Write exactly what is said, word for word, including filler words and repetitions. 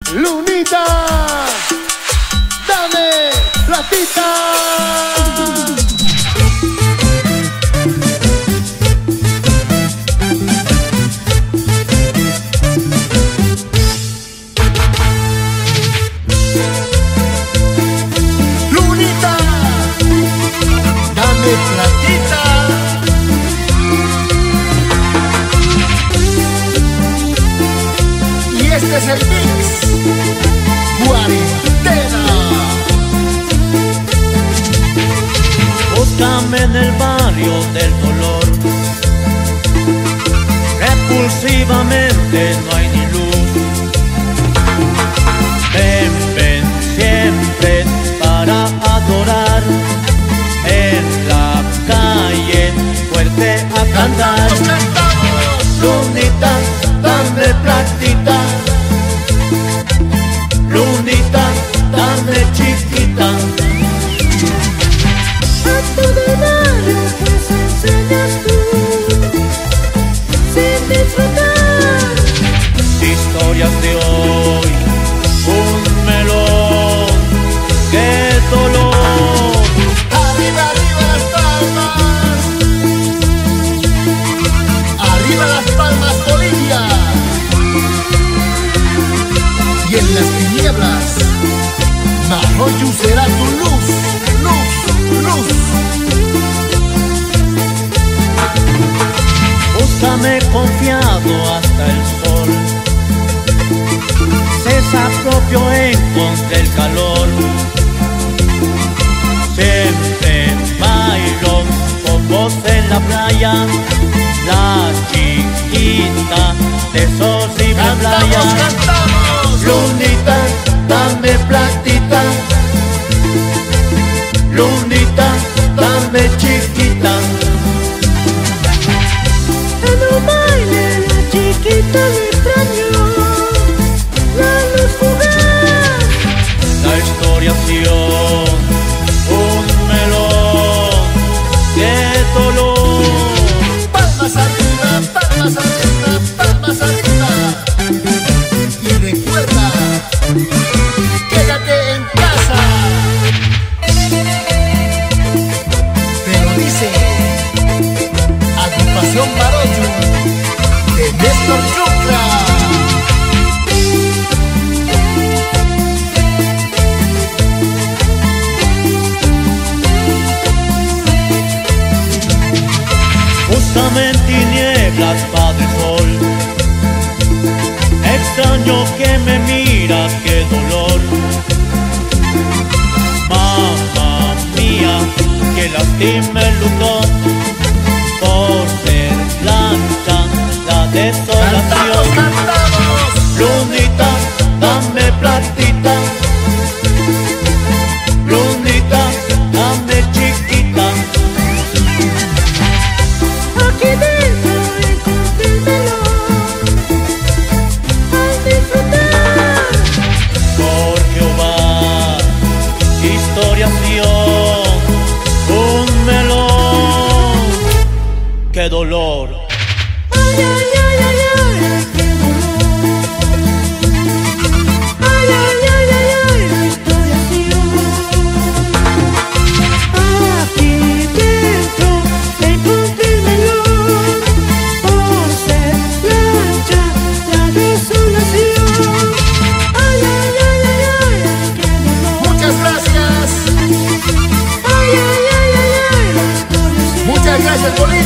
Lunita, dame platita. Lunita, dame platita. Y este es el mix Cuarentena. Búscame en el barrio del dolor. Repulsivamente no hay ni luz. Ven, ven siempre para adorar. En la calle fuerte a cantar. Lunita, dame platita. Lunita, dame chiquita. A todo el barrio pues enseñas tú, sin disfrutar. Historias de hoy, un melón, qué dolor. Arriba, arriba las palmas. Arriba las palmas, Bolivia. Y en las tinieblas, Marroyu será tu luz, luz, luz. Búscame confiado hasta el sol. César propio encontré el calor. Siempre bailo con vos en la playa. La chiquita de sol y playa. Cantamos, Lunita, dame platita. Lunita, dame chiquita. En un baile la chiquita me extrañó, la luz fugaz. La historiación, un melón, qué dolor. palmas arriba, palmas arriba, palmas arriba. Y recuerda, quédate en casa. Pero dice Agrupación Marroyu de Néstor Yucra. Búscame en tinieblas, Padre Sol. Extraño que me miras, qué dolor. Mamá mía, que lastime el lutón. Por ser blanca la desolación. Cantamos, Lunita, dame platita. Lunita, dame chiquita. Aquí dentro encontré el melón, al disfrutar. Por Jehová, historiación, un melón, qué dolor. Ay, ay, ay, ay, ay, qué dolor. Ay, ay, ay, ay, ay, la historiación. Aquí dentro encontré el melón, por ser blanca la desolación. Ay, ay, ay, ay, ay, qué dolor. muchas gracias. Ay, ay, ay, ay, ay, la historiación. Muchas gracias, Bolivia.